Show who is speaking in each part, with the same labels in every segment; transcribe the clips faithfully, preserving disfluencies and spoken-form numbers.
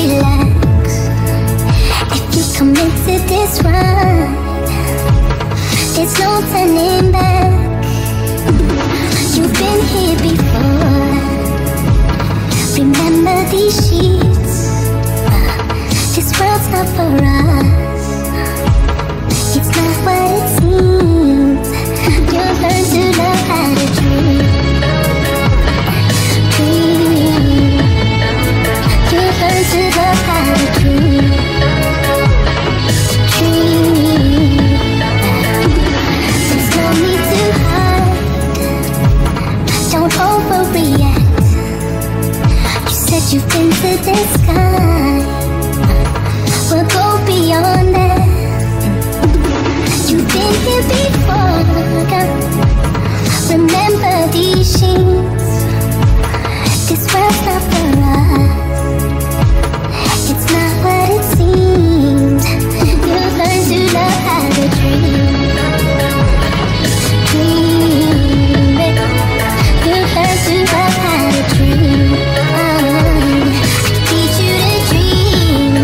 Speaker 1: relax. If you commit to this ride, there's no turning back. You've been here before. Remember these sheets. uh, This world's not for us. It's not what it seems. You'll learn to love how to dream. Dream. You'll learn to love how to dream. Dream. There's no need to hide. Don't overreact. You said you've been to the sky. We'll go beyond that. You've been here before. Remember these sheets. This world's not for us. It's not what it seems. You'll learn to love how to dream. Dream. You'll learn to love how to dream. Teach you to dream.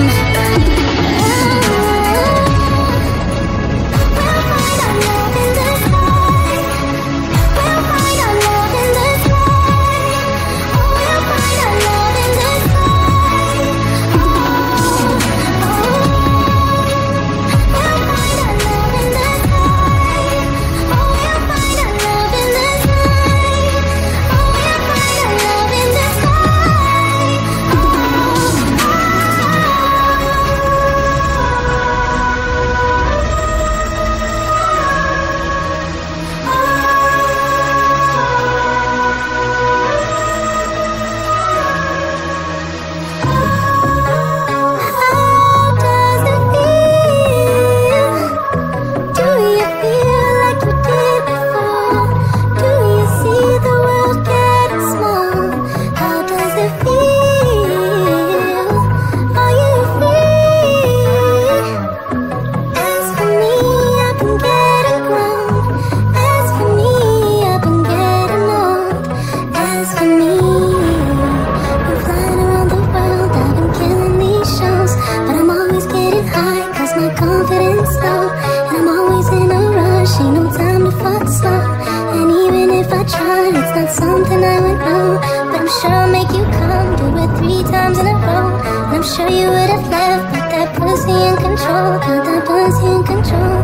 Speaker 1: Sure you would have left, but that pussy in control, got that pussy in control.